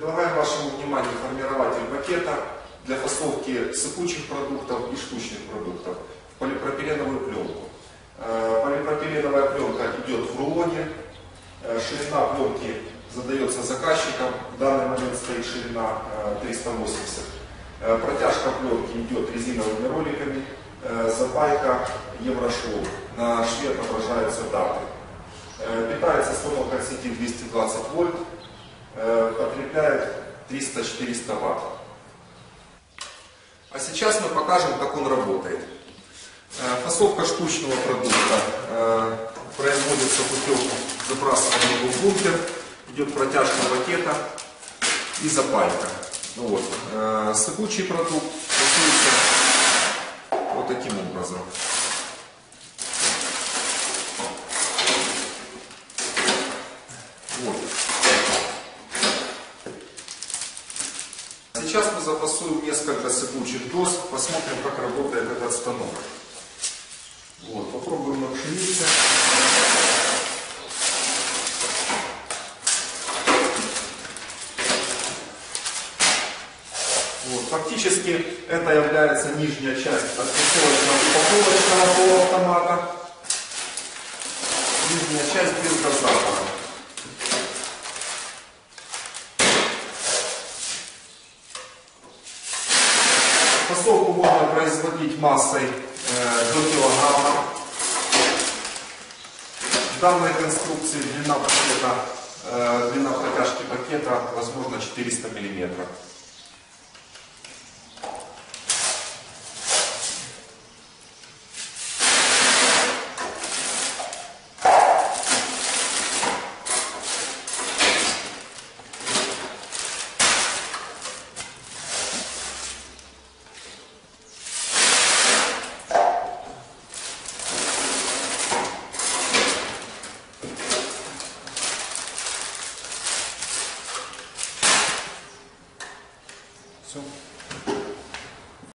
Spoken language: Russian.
Предлагаем вашему вниманию формирователь пакета для фасовки сыпучих продуктов и штучных продуктов в полипропиленовую пленку. Полипропиленовая пленка идет в рулоне, ширина пленки задается заказчиком, в данный момент стоит ширина 380. Протяжка пленки идет резиновыми роликами, запайка Еврошоу, на шве отображаются даты. Питается станок от сети 220 вольт, потребляет 300-400 ватт. А сейчас мы покажем, как он работает. Фасовка штучного продукта производится путем забрасывания его в бункер, идет протяжка пакета и запайка. Вот. Сыпучий продукт фасуется вот таким образом. Вот. Сейчас мы зафасуем несколько сыпучих доз, посмотрим, как работает этот станок. Вот, попробуем на пшенице. Вот, фактически это является нижняя часть отфасовочного полуавтомата. Нижняя часть без дозатора. Фасовку можно производить массой до килограмма. В данной конструкции длина протяжки пакета возможно 400 мм. Все.